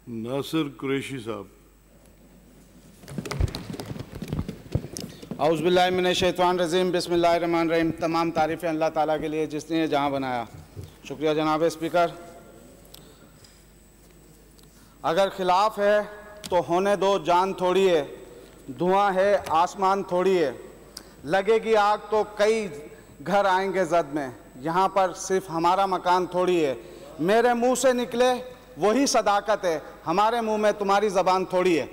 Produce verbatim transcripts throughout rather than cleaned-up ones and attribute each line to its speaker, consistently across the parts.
Speaker 1: नासिर कुरैशी साहब।
Speaker 2: औज़ुबिल्लाहि मिनश्शैतानिर्रजीम बिस्मिल्लाहिर्रहमानिर्रहीम। तमाम तारीफ़ें अल्लाह ताला के लिए जिसने जहाँ बनाया। शुक्रिया जनाब स्पीकर। अगर खिलाफ है तो होने दो, जान थोड़ी है, धुआं है आसमान थोड़ी है, लगेगी आग तो कई घर आएंगे जद में, यहाँ पर सिर्फ हमारा मकान थोड़ी है। मेरे मुंह से निकले वही सदाकत है, हमारे मुंह में तुम्हारी ज़बान थोड़ी है।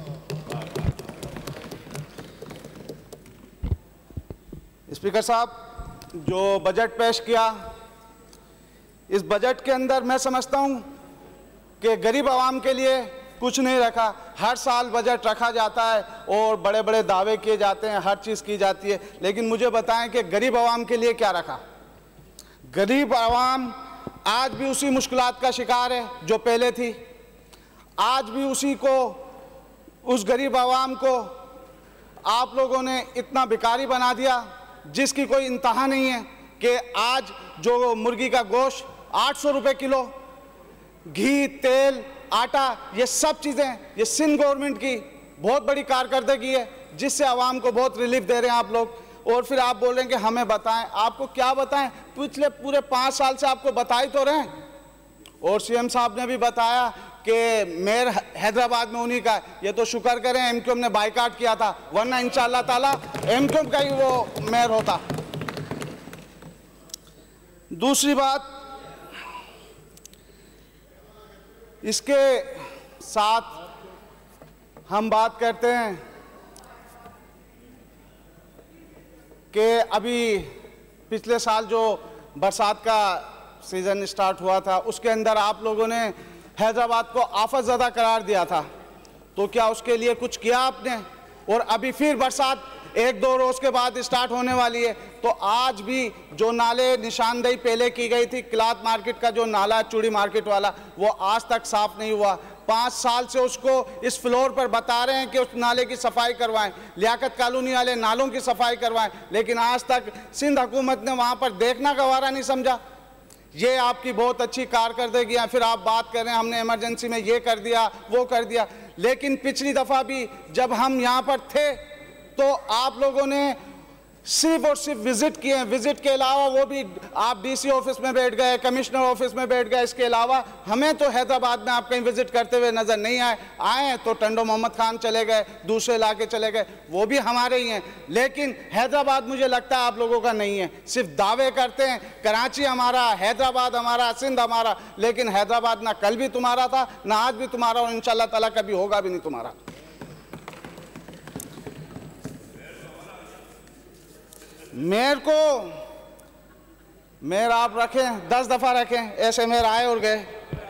Speaker 2: स्पीकर साहब, जो बजट पेश किया, इस बजट के अंदर मैं समझता हूँ कि गरीब आवाम के लिए कुछ नहीं रखा। हर साल बजट रखा जाता है और बड़े बड़े दावे किए जाते हैं, हर चीज़ की जाती है, लेकिन मुझे बताएं कि गरीब आवाम के लिए क्या रखा। गरीब आवाम आज भी उसी मुश्किलात का शिकार है जो पहले थी। आज भी उसी को, उस गरीब आवाम को आप लोगों ने इतना भिखारी बना दिया जिसकी कोई इंतहा नहीं है कि आज जो मुर्गी का गोश्त आठ सौ रुपये किलो, घी, तेल, आटा, ये सब चीज़ें, ये सिंध गवर्नमेंट की बहुत बड़ी कारकर्दगी है जिससे आवाम को बहुत रिलीफ दे रहे हैं आप लोग। और फिर आप बोल रहे हैं कि हमें बताएं। आपको क्या बताएं? पिछले पूरे पाँच साल से आपको बताई तो रहे हैं। और सीएम साहब ने भी बताया कि मेयर हैदराबाद में उन्हीं का है। ये तो शुक्र करें एमक्यूएम ने बाइकाट किया था, वरना इंशाअल्लाह ताला एमक्यूएम का ही वो मेयर होता। दूसरी बात, इसके साथ हम बात करते हैं कि अभी पिछले साल जो बरसात का सीज़न स्टार्ट हुआ था उसके अंदर आप लोगों ने हैदराबाद को आफत ज़दा करार दिया था, तो क्या उसके लिए कुछ किया आपने? और अभी फिर बरसात एक दो रोज़ के बाद स्टार्ट होने वाली है, तो आज भी जो नाले निशानदेही पहले की गई थी, क्लॉथ मार्केट का जो नाला चूड़ी मार्केट वाला, वो आज तक साफ़ नहीं हुआ। पाँच साल से उसको इस फ्लोर पर बता रहे हैं कि उस नाले की सफाई करवाएं, लियाकत कॉलोनी वाले नालों की सफाई करवाएं, लेकिन आज तक सिंध हुकूमत ने वहाँ पर देखना गवारा नहीं समझा। ये आपकी बहुत अच्छी कारकर्दगी है। फिर आप बात कर रहे हैं हमने इमरजेंसी में ये कर दिया, वो कर दिया, लेकिन पिछली दफ़ा भी जब हम यहाँ पर थे तो आप लोगों ने सिर्फ और सिर्फ विजिट किए हैं। विजिट के अलावा वो भी आप डीसी ऑफिस में बैठ गए, कमिश्नर ऑफिस में बैठ गए, इसके अलावा हमें तो हैदराबाद में आप कहीं विजिट करते हुए नज़र नहीं आए। आए तो टंडो मोहम्मद खान चले गए, दूसरे इलाके चले गए, वो भी हमारे ही हैं, लेकिन हैदराबाद मुझे लगता है आप लोगों का नहीं है। सिर्फ दावे करते हैं कराची हमारा, हैदराबाद हमारा, सिंध हमारा, लेकिन हैदराबाद ना कल भी तुम्हारा था, ना आज भी तुम्हारा, और इंशाअल्लाह ताला कभी होगा भी नहीं तुम्हारा। मेयर को, मेयर आप रखें, दस दफ़ा रखें, ऐसे मेयर आए और गए।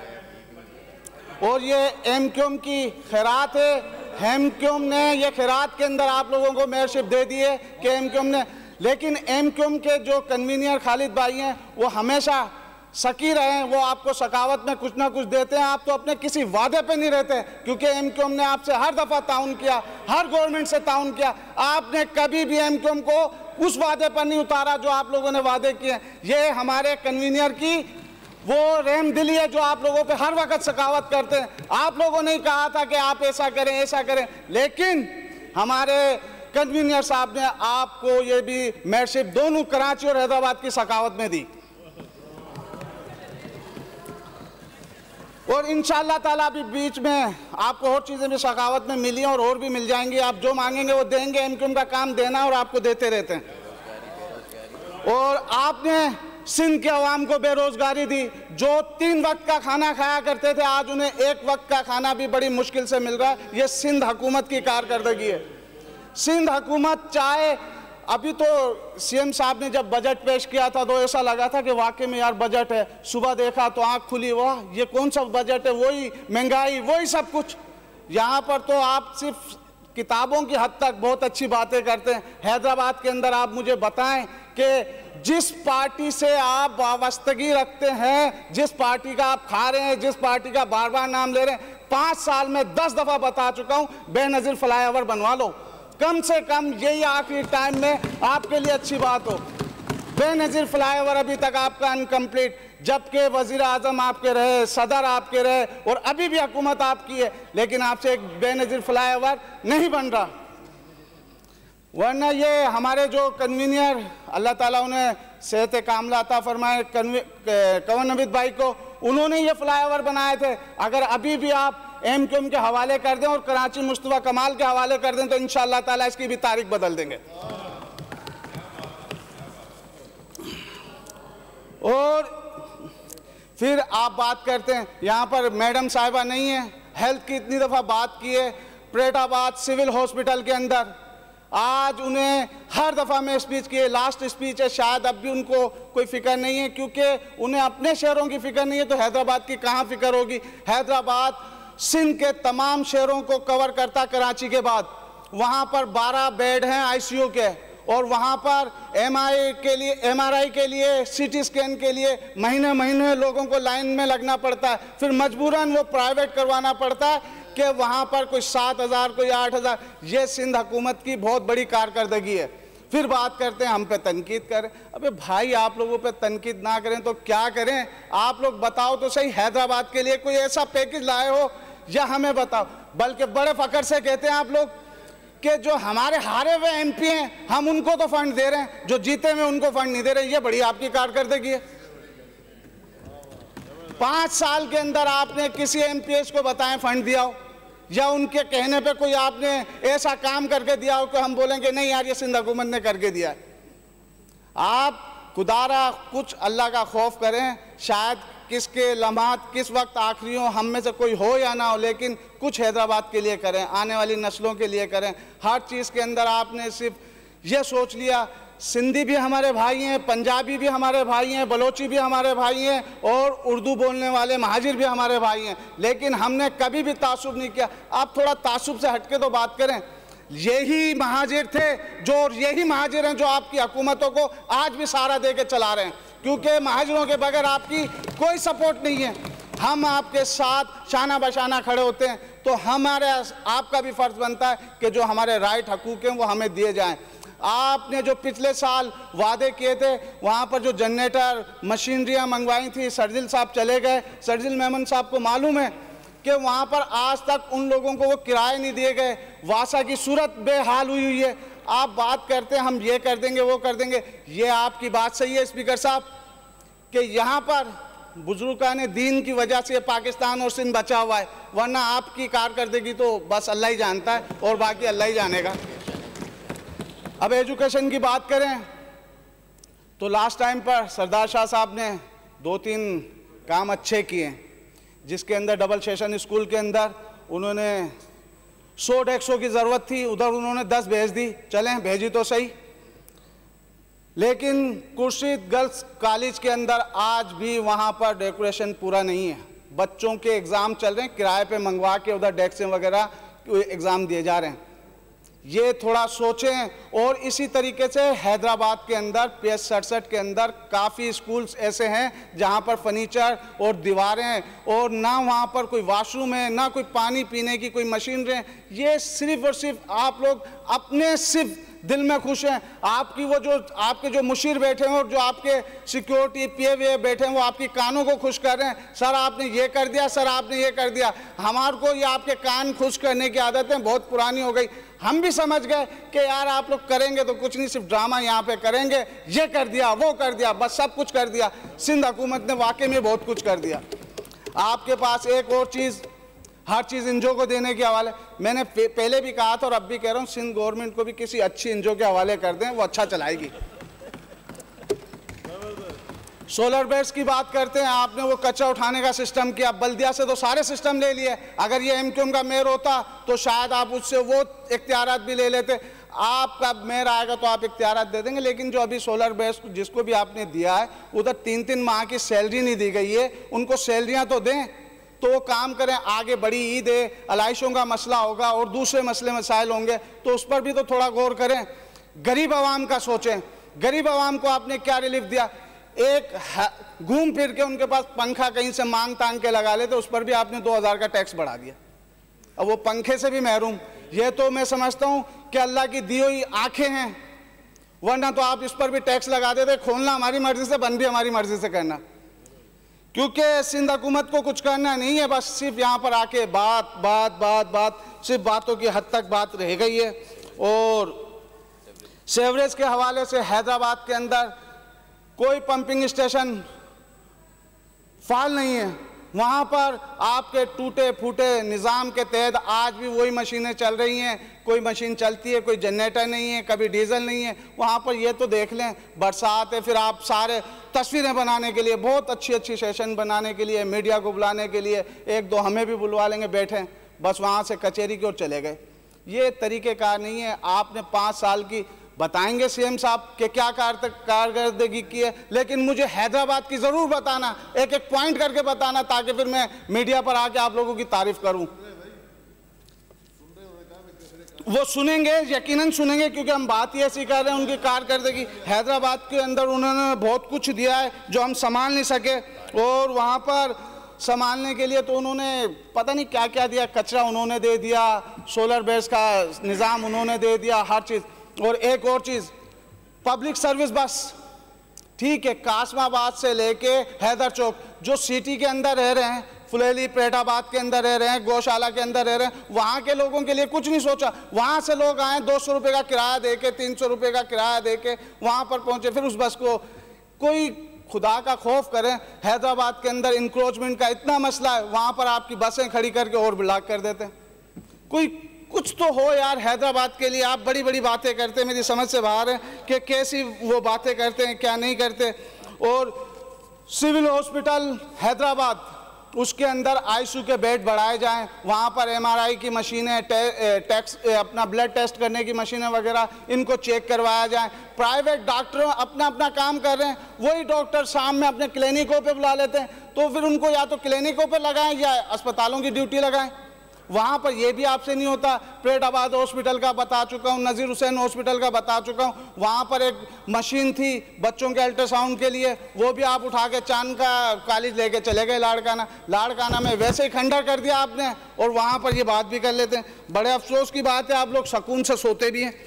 Speaker 2: और ये एमक्यूएम की खैरात है, एमक्यूएम ने ये खैरात के अंदर आप लोगों को मेयरशिप दे दी है कि एमक्यूएम ने, लेकिन एमक्यूएम के जो कन्वीनियर खालिद भाई हैं वो हमेशा सकी रहे हैं, वो आपको सकावत में कुछ ना कुछ देते हैं। आप तो अपने किसी वादे पे नहीं रहते, क्योंकि एमक्यूएम ने आपसे हर दफ़ा ताउन किया, हर गवर्नमेंट से ताउन किया। आपने कभी भी एमक्यूएम को उस वादे पर नहीं उतारा जो आप लोगों ने वादे किए। ये हमारे कन्वीनियर की वो रहम दिली है जो आप लोगों पे हर वक्त सकावत करते हैं। आप लोगों ने कहा था कि आप ऐसा करें, ऐसा करें, लेकिन हमारे कन्वीनियर साहब ने आपको ये भी मेयरशिप दोनों कराची और हैदराबाद की सकावत में दी। और इंशाअल्लाह ताला भी बीच में आपको और चीज़ें भी सखावत में मिली और और भी मिल जाएंगी। आप जो मांगेंगे वो देंगे, एमक्यूएम का काम देना और आपको देते रहते हैं। और आपने सिंध के अवाम को बेरोजगारी दी, जो तीन वक्त का खाना खाया करते थे आज उन्हें एक वक्त का खाना भी बड़ी मुश्किल से मिल रहा है। ये सिंध हुकूमत की कारकर्दगी है। सिंध हुकूमत चाहे, अभी तो सीएम साहब ने जब बजट पेश किया था तो ऐसा लगा था कि वाकई में यार बजट है, सुबह देखा तो आंख खुली, वाह ये कौन सा बजट है, वही महंगाई, वही सब कुछ। यहाँ पर तो आप सिर्फ किताबों की हद तक बहुत अच्छी बातें करते हैं। हैदराबाद के अंदर आप मुझे बताएं कि जिस पार्टी से आप वाबस्तगी रखते हैं, जिस पार्टी का आप खा रहे हैं, जिस पार्टी का बार बार नाम ले रहे हैं, पाँच साल में दस दफ़ा बता चुका हूँ बेनज़ीर फ्लाईओवर बनवा लो, कम से कम यही आखिरी टाइम में आपके लिए अच्छी बात हो। बेनज़ीर फ्लाईओवर अभी तक आपका अनकम्प्लीट, जबकि वज़ीर आज़म आपके रहे, सदर आपके रहे और अभी भी हुकूमत आपकी है, लेकिन आपसे एक बेनज़ीर फ्लाईओवर नहीं बन रहा। वरना ये हमारे जो कन्वीनियर, अल्लाह ताला उन्हें सेहत कामला अता फरमाए, कंवर नवीद भाई को, उन्होंने ये फ्लाईओवर बनाए थे। अगर अभी भी आप एम क्यू एम के हवाले कर दें और कराची मुस्तफा कमाल के हवाले कर दें तो इंशाअल्लाह ताला इसकी भी तारीख बदल देंगे। और फिर आप बात करते हैं, यहाँ पर मैडम साहिबा नहीं है, हेल्थ की इतनी दफ़ा बात की है, प्रेटाबाद सिविल हॉस्पिटल के अंदर आज उन्हें हर दफ़ा में स्पीच की है, लास्ट स्पीच है, शायद अब भी उनको कोई फ़िक्र नहीं है, क्योंकि उन्हें अपने शहरों की फ़िक्र नहीं है तो हैदराबाद की कहाँ फ़िक्र होगी। हैदराबाद सिंध के तमाम शहरों को कवर करता कराची के बाद, वहाँ पर बारह बेड हैं आईसीयू के, और वहाँ पर एमआई के लिए एमआरआई के लिए, सीटी स्कैन के लिए महीने महीने लोगों को लाइन में लगना पड़ता है, फिर मजबूरन वो प्राइवेट करवाना पड़ता है कि वहाँ पर कोई सात हज़ार कोई आठ हज़ार। ये सिंध हुकूमत की बहुत बड़ी कारकर्दगी है। फिर बात करते हैं हम पे तनकीद करें। अबे भाई, आप लोगों पे तनकीद ना करें तो क्या करें? आप लोग बताओ तो सही, हैदराबाद के लिए कोई ऐसा पैकेज लाए हो या हमें बताओ। बल्कि बड़े फकर से कहते हैं आप लोग कि जो हमारे हारे हुए एमपी हैं हम उनको तो फंड दे रहे हैं, जो जीते हुए उनको फंड नहीं दे रहे। ये बड़ी आपकी कारकर्दगी है। पाँच साल के अंदर आपने किसी एमपीएस को बताएं फंड दिया हो, या उनके कहने पे कोई आपने ऐसा काम करके दिया हो कि हम बोलेंगे नहीं यार ये सिंध हुकूमत ने करके दिया है। आप खुदारा कुछ अल्लाह का खौफ करें। शायद किसके लम्हात किस वक्त आखिरी हो, हम में से कोई हो या ना हो, लेकिन कुछ हैदराबाद के लिए करें, आने वाली नस्लों के लिए करें। हर चीज़ के अंदर आपने सिर्फ ये सोच लिया सिंधी भी हमारे भाई हैं, पंजाबी भी हमारे भाई हैं, बलोची भी हमारे भाई हैं और उर्दू बोलने वाले महाजिर भी हमारे भाई हैं, लेकिन हमने कभी भी तासुब नहीं किया। आप थोड़ा तासुब से हटके तो बात करें। यही महाजिर थे जो, और यही महाजिर हैं जो आपकी हुकूमतों को आज भी सहारा दे के चला रहे हैं, क्योंकि महाजिरों के बगैर आपकी कोई सपोर्ट नहीं है। हम आपके साथ शाना बशाना खड़े होते हैं, तो हमारे आपका भी फ़र्ज़ बनता है कि जो हमारे राइट हकूक़ हैं वो हमें दिए जाएँ। आपने जो पिछले साल वादे किए थे, वहाँ पर जो जनरेटर मशीनरियाँ मंगवाई थी, सर्जिल साहब चले गए। सर्जिल मेमन साहब को मालूम है कि वहाँ पर आज तक उन लोगों को वो किराए नहीं दिए गए। वासा की सूरत बेहाल हुई हुई है। आप बात करते हैं हम ये कर देंगे वो कर देंगे। ये आपकी बात सही है स्पीकर साहब कि यहाँ पर बुजुर्गान दीन की वजह से पाकिस्तान और सिंध बचा हुआ है, वरना आपकी कारकर्दगी तो बस अल्लाह ही जानता है और बाकी अल्लाह ही जानेगा। अब एजुकेशन की बात करें तो लास्ट टाइम पर सरदार शाह साहब ने दो तीन काम अच्छे किए, जिसके अंदर डबल सेशन स्कूल के अंदर उन्होंने सौ डेस्कों की ज़रूरत थी, उधर उन्होंने दस भेज दी। चलें, भेजी तो सही, लेकिन खुर्शीद गर्ल्स कॉलेज के अंदर आज भी वहाँ पर डेकोरेशन पूरा नहीं है। बच्चों के एग्ज़ाम चल रहे हैं, किराए पे मंगवा के उधर डेस्क वगैरह एग्ज़ाम दिए जा रहे हैं। ये थोड़ा सोचें। और इसी तरीके से हैदराबाद के अंदर पी एस सड़सठ के अंदर काफ़ी स्कूल्स ऐसे हैं जहाँ पर फर्नीचर और दीवारें और ना वहाँ पर कोई वॉशरूम है, ना कोई पानी पीने की कोई मशीन है। ये सिर्फ और सिर्फ आप लोग अपने सिर्फ दिल में खुश हैं। आपकी वो जो आपके जो मुशीर बैठे हैं और जो आपके सिक्योरिटी पी वे बैठे हैं वो आपकी कानों को खुश कर रहे हैं। सर आपने ये कर दिया, सर आपने ये कर दिया। हमारे को ये आपके कान खुश करने की आदतें बहुत पुरानी हो गई। हम भी समझ गए कि यार आप लोग करेंगे तो कुछ नहीं, सिर्फ ड्रामा यहाँ पे करेंगे, ये कर दिया वो कर दिया, बस सब कुछ कर दिया। सिंध हुकूमत ने वाकई में बहुत कुछ कर दिया। आपके पास एक और चीज़, हर चीज़ इंजो को देने के हवाले, मैंने पहले भी कहा था और अब भी कह रहा हूँ, सिंध गवर्नमेंट को भी किसी अच्छी इंजो के हवाले कर दें, वो अच्छा चलाएगी। सोलर बेड्स की बात करते हैं, आपने वो कचरा उठाने का सिस्टम किया, बल्दिया से तो सारे सिस्टम ले लिए। अगर ये एमक्यूएम का मेयर होता तो शायद आप उससे वो इख्तियारात भी ले लेते। आपका मेयर आएगा तो आप इख्तियारात दे देंगे, लेकिन जो अभी सोलर बेड्स जिसको भी आपने दिया है उधर तीन तीन माह की सैलरी नहीं दी गई है। उनको सैलरियाँ तो दें तो वो काम करें। आगे बड़ी ईद है, अलाइशों का मसला होगा और दूसरे मसले मसाइल होंगे, तो उस पर भी तो थोड़ा गौर करें। गरीब आवाम का सोचें। गरीब आवाम को आपने क्या रिलीफ दिया? एक घूम फिर के उनके पास पंखा कहीं से मांग तांग के लगा लेते, उस पर भी आपने दो हज़ार का टैक्स बढ़ा दिया। अब वो पंखे से भी महरूम। ये तो मैं समझता हूँ कि अल्लाह की दी हुई आँखें हैं, वरना तो आप इस पर भी टैक्स लगा देते। खोलना हमारी मर्जी से, बंद भी हमारी मर्जी से करना। क्योंकि सिंध हुकूमत को कुछ करना नहीं है, बस सिर्फ यहाँ पर आके बात बात बात बात सिर्फ बातों की हद तक बात रह गई है। और सेवरेज के हवाले से हैदराबाद के अंदर कोई पंपिंग स्टेशन फाल नहीं है, वहाँ पर आपके टूटे फूटे निज़ाम के तहत आज भी वही मशीनें चल रही हैं। कोई मशीन चलती है, कोई जनरेटर नहीं है, कभी डीजल नहीं है वहाँ पर। ये तो देख लें, बरसात है, फिर आप सारे तस्वीरें बनाने के लिए, बहुत अच्छी अच्छी सेशन बनाने के लिए, मीडिया को बुलाने के लिए एक दो हमें भी बुलवा लेंगे, बैठे बस वहाँ से कचहरी की ओर चले गए। ये तरीक़ेकार नहीं है। आपने पाँच साल की बताएंगे सीएम साहब के क्या कारकर्दगी की है, लेकिन मुझे हैदराबाद की ज़रूर बताना, एक एक पॉइंट करके बताना, ताकि फिर मैं मीडिया पर आके आप लोगों की तारीफ करूं। वो सुनेंगे, यकीनन सुनेंगे, क्योंकि हम बात ही ऐसी कर रहे हैं उनकी कारकर्दगी। हैदराबाद के अंदर उन्होंने बहुत कुछ दिया है जो हम संभाल नहीं सके, और वहाँ पर संभालने के लिए तो उन्होंने पता नहीं क्या क्या दिया। कचरा उन्होंने दे दिया, सोलर बेस का निज़ाम उन्होंने दे दिया, हर चीज़। और एक और चीज़, पब्लिक सर्विस बस, ठीक है, कासमाबाद से लेके हैदर चौक, जो सिटी के अंदर रह रहे हैं, फुलेली पेटाबाद के अंदर रह रहे हैं, गौशाला के अंदर रह रहे हैं, वहाँ के लोगों के लिए कुछ नहीं सोचा। वहाँ से लोग आए, दो सौ रुपये का किराया दे के, तीन सौ रुपये का किराया दे के वहाँ पर पहुँचे, फिर उस बस को कोई खुदा का खौफ करें। हैदराबाद के अंदर इंक्रोचमेंट का इतना मसला है, वहाँ पर आपकी बसें खड़ी करके और ब्लॉक कर देते हैं। कोई कुछ तो हो यार हैदराबाद के लिए। आप बड़ी बड़ी बातें करते हैं, मेरी समझ से बाहर है कि कैसी वो बातें करते हैं, क्या नहीं करते। और सिविल हॉस्पिटल हैदराबाद, उसके अंदर आईसीयू के बेड बढ़ाए जाएं, वहाँ पर एमआरआई की मशीनें, टे, टैक्स अपना ब्लड टेस्ट करने की मशीनें वगैरह, इनको चेक करवाया जाए। प्राइवेट डॉक्टर अपना अपना काम कर रहे हैं, वही डॉक्टर शाम में अपने क्लिनिकों पे बुला लेते हैं, तो फिर उनको या तो क्लिनिकों पे लगाएं या अस्पतालों की ड्यूटी लगाएं। वहाँ पर यह भी आपसे नहीं होता। पेटाबाद हॉस्पिटल का बता चुका हूँ, नज़ीर हुसैन हॉस्पिटल का बता चुका हूँ, वहाँ पर एक मशीन थी बच्चों के अल्ट्रासाउंड के लिए, वो भी आप उठा के चांद का कॉलेज लेके चले गए लाड़काना। लाड़काना में वैसे ही खंडर कर दिया आपने, और वहाँ पर ये बात भी कर लेते हैं। बड़े अफसोस की बात है, आप लोग सुकून से सोते भी हैं।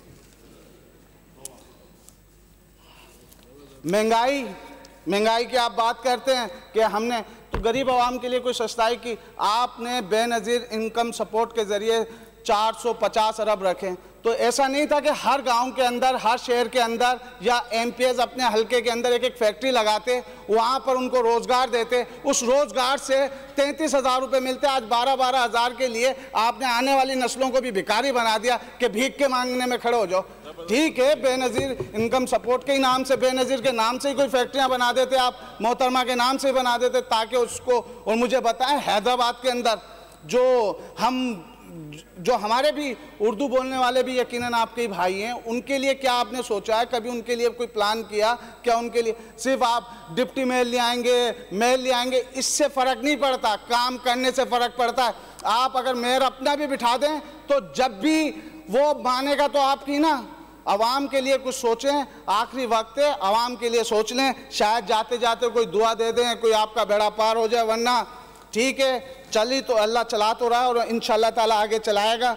Speaker 2: महंगाई महंगाई की आप बात करते हैं कि हमने तो गरीब आवाम के लिए कोई सस्ताई की। आपने बेनज़ीर इनकम सपोर्ट के ज़रिए चार सौ पचास अरब रखे, तो ऐसा नहीं था कि हर गांव के अंदर, हर शहर के अंदर या एमपीएस अपने हलके के अंदर एक एक फैक्ट्री लगाते, वहाँ पर उनको रोज़गार देते, उस रोज़गार से तैंतीस हज़ार रुपये मिलते। आज बारह बारह हज़ार के लिए आपने आने वाली नस्लों को भी भिखारी बना दिया कि भीख के मांगने में खड़े हो जाओ। ठीक है, बेनज़ीर इनकम सपोर्ट के ही नाम से, बेनज़ीर के नाम से ही कोई फैक्ट्रियाँ बना देते आप, मोहतरमा के नाम से ही बना देते, ताकि उसको। और मुझे बताएं, हैदराबाद के अंदर जो हम जो हमारे भी उर्दू बोलने वाले भी यकीनन आपके ही भाई हैं, उनके लिए क्या आपने सोचा है? कभी उनके लिए कोई प्लान किया क्या? उनके लिए सिर्फ आप डिप्टी मेयर ले आएंगे, मेयर ले आएंगे, इससे फ़र्क नहीं पड़ता, काम करने से फ़र्क पड़ता है। आप अगर मेयर अपना भी बिठा दें तो जब भी वो मानेगा तो आपकी ना। आवाम के लिए कुछ सोचें, आखिरी वक्त है, आवाम के लिए सोच लें, शायद जाते जाते कोई दुआ दे दें, कोई आपका बेड़ा पार हो जाए, वरना ठीक है, चली तो अल्लाह चला तो रहा है और इंशाअल्लाह ताला आगे चलाएगा।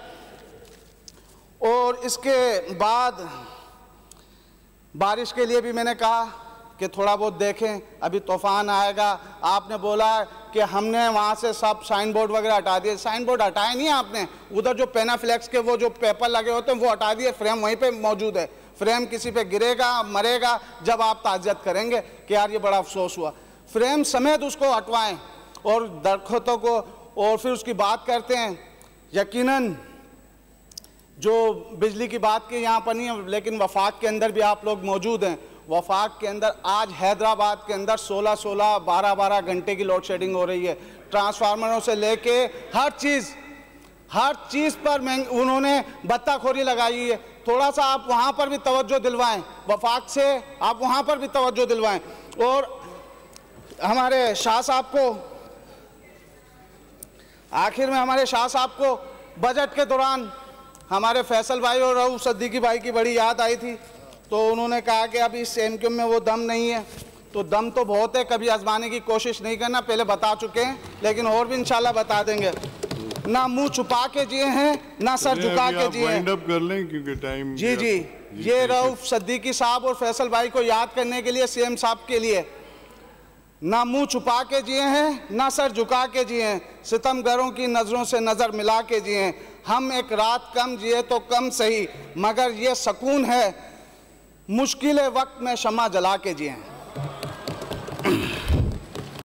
Speaker 2: और इसके बाद बारिश के लिए भी मैंने कहा कि थोड़ा बहुत देखें, अभी तूफ़ान आएगा। आपने बोला कि हमने वहाँ से सब साइन बोर्ड वगैरह हटा दिए, साइन बोर्ड हटाए नहीं आपने, उधर जो पेनाफ्लेक्स के वो जो पेपर लगे होते हैं वो हटा दिए, फ्रेम वहीं पे मौजूद है। फ्रेम किसी पे गिरेगा, मरेगा, जब आप ताज़ियत करेंगे कि यार ये बड़ा अफसोस हुआ, फ्रेम समेत उसको हटवाएं और दरख्तों को। और फिर उसकी बात करते हैं, यकीनन जो बिजली की बात की यहाँ पर नहीं है, लेकिन वफाक के अंदर भी आप लोग मौजूद हैं। वफाक के अंदर आज हैदराबाद के अंदर सोलह सोलह बारह बारह घंटे की लोड शेडिंग हो रही है। ट्रांसफार्मरों से लेके हर चीज़ हर चीज़ पर उन्होंने बत्ताखोरी लगाई है। थोड़ा सा आप वहाँ पर भी तवज्जो दिलवाएं, वफाक से आप वहाँ पर भी तवज्जो दिलवाएं। और हमारे शाह साहब को, आखिर में हमारे शाह साहब को बजट के दौरान हमारे फैसल भाई और रऊफ सिद्दीकी भाई की बड़ी याद आई थी, तो उन्होंने कहा कि अभी इस एमक्यूएम में वो दम नहीं है। तो दम तो बहुत है, कभी आजमाने की कोशिश नहीं करना, पहले बता चुके हैं, लेकिन और भी इंशाल्लाह बता देंगे। ना मुंह छुपा के जिए हैं, ना सर झुका के जिए हैं।
Speaker 1: कर लें क्योंकि टाइम।
Speaker 2: जी जी, ये रऊफ सिद्दीकी साहब और फैसल भाई को याद करने के लिए, सीएम साहब के लिए, ना मुंह छुपा के जिए हैं, ना सर झुका के जिए हैं, सितमगरों की नज़रों से नज़र मिला के जिए हैं। हम एक रात कम जिए तो कम सही, मगर ये सुकून है मुश्किल वक्त में शमा जला के जिए हैं।